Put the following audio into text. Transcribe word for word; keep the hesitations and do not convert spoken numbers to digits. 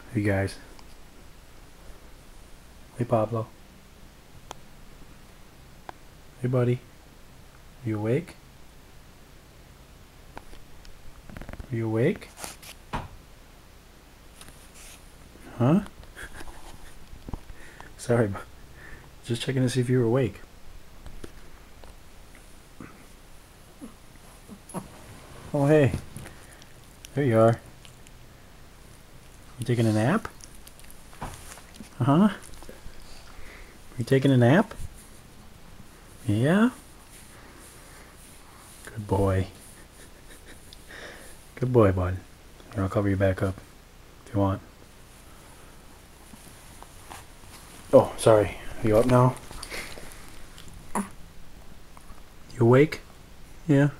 Hey guys. Hey Pablo. Hey buddy. You awake? Are you awake? Huh? Sorry, just checking to see if you were awake. Oh hey. There you are. You taking a nap? Uh-huh. You taking a nap? Yeah? Good boy. Good boy, bud. Here, I'll cover you back up if you want. Oh, sorry. Are you up now? You awake? Yeah?